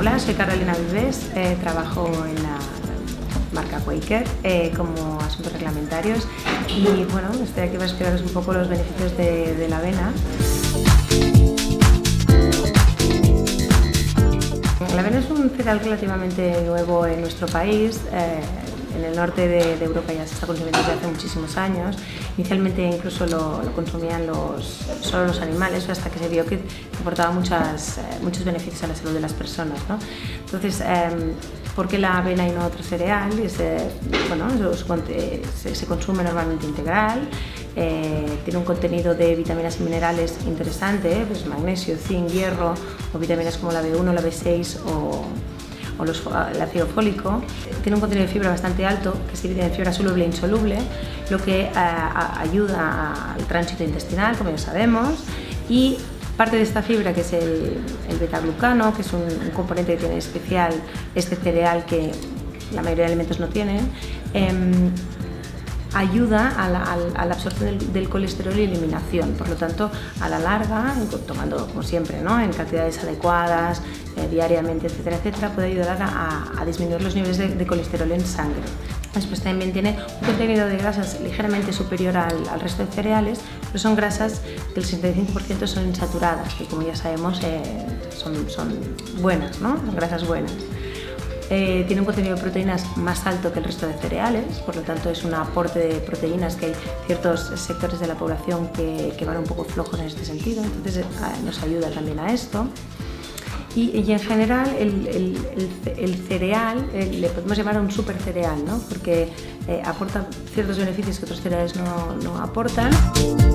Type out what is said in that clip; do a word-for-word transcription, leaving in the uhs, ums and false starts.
Hola, soy Carolina Vives, eh, trabajo en la marca Quaker eh, como asuntos reglamentarios y bueno, estoy aquí para explicaros un poco los beneficios de, de la avena. La avena es un cereal relativamente nuevo en nuestro país. Eh, en el norte de, de Europa ya se está consumiendo desde hace muchísimos años. Inicialmente incluso lo, lo consumían los, solo los animales, hasta que se vio que aportaba muchas, eh, muchos beneficios a la salud de las personas, ¿no? Entonces, eh, ¿por qué la avena y no otro cereal? Es, eh, bueno, se, se consume normalmente integral, eh, tiene un contenido de vitaminas y minerales interesante, pues magnesio, zinc, hierro, o vitaminas como la B uno, la B seis o o los, el ácido fólico. Tiene un contenido de fibra bastante alto, que se divide en fibra soluble e insoluble, lo que eh, a, ayuda al tránsito intestinal, como ya sabemos, y parte de esta fibra, que es el, el beta-glucano, que es un, un componente que tiene especial este cereal que la mayoría de alimentos no tienen, eh, ayuda a la, a la absorción del, del colesterol y eliminación. Por lo tanto, a la larga, tomando como siempre, ¿no?, en cantidades adecuadas, eh, diariamente, etcétera, etcétera, puede ayudar a, a disminuir los niveles de, de colesterol en sangre. Después también tiene un contenido de grasas ligeramente superior al, al resto de cereales, pero son grasas que el sesenta y cinco por ciento son insaturadas, que como ya sabemos eh, son, son buenas, ¿no?, son grasas buenas. Eh, tiene un contenido de proteínas más alto que el resto de cereales, por lo tanto es un aporte de proteínas que hay ciertos sectores de la población que, que van un poco flojos en este sentido, entonces eh, nos ayuda también a esto. Y, y en general el, el, el, el cereal eh, le podemos llamar un super cereal, ¿no?, porque eh, aporta ciertos beneficios que otros cereales no, no aportan.